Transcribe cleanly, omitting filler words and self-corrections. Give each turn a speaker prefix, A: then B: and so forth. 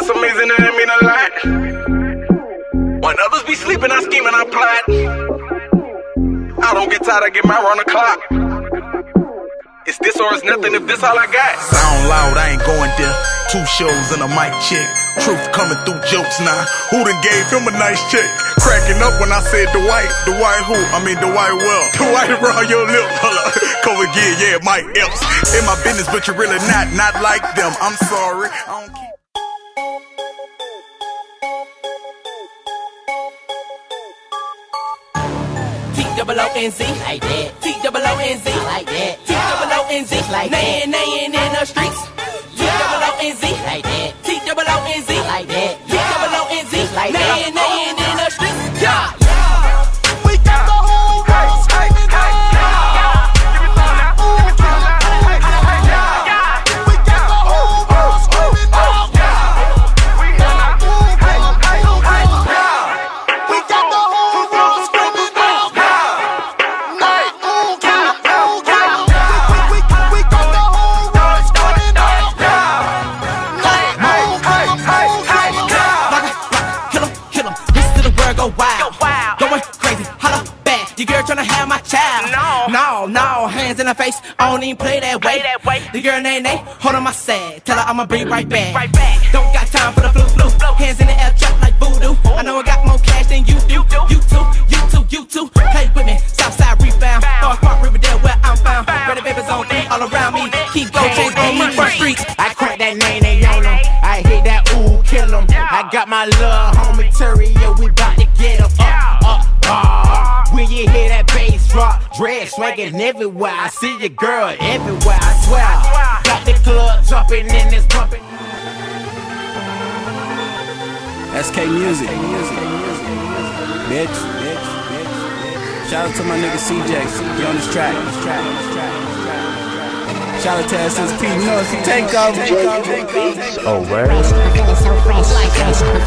A: that's amazing, that mean a lot. When others be sleeping, I scheme and I plot. I don't get tired, I get my run the clock. It's this or it's nothing if this all I got.
B: Sound loud, I ain't going there. 2 shows and a mic check. Truth coming through jokes now. Who done gave him a nice check? Cracking up when I said Dwight. Dwight who? I mean Dwight well. Dwight around your lip. Hold up. Come again, yeah, Mike Epps. In my business, but you're really not like them. I'm sorry. I don't keep.
C: T-double-O-N-Z, like that. T-double-O-N-Z, like that. T-double-O-N-Z, like that. Nayin' in the streets. T-double-O-N-Z, like that. T-double-O-N-Z, like that. T-double-O-N-Z, like that. Nayin' in the streets. Yeah. We got the whole world screaming out. We got the whole world screaming out. We got the whole world screaming out. Your girl tryna have my child. No, hands in her face. I don't even play that way. The girl named Nate, hold on my side. Tell her I'ma be right back. Don't got time for the flu. Hands in the air, trap like voodoo. I know I got more cash than you do. You too. Play with me, Southside rebound. North Park, Riverdale, where I'm found. Ready babies on me, all around me. Keep go chase me for streets.
D: I crack that name on them. I hit that ooh, kill them. I got my little homie Terrio, we bout to get him up. When you hear that bass drop, dread swinging everywhere. I see your girl everywhere, I swear. Got the club jumping in this bumping.
E: SK Music, bitch. Shout out to my nigga CJ, he on this track. Shout out to SSP North, take over.
F: Oh, word?
G: Feeling so fresh like this.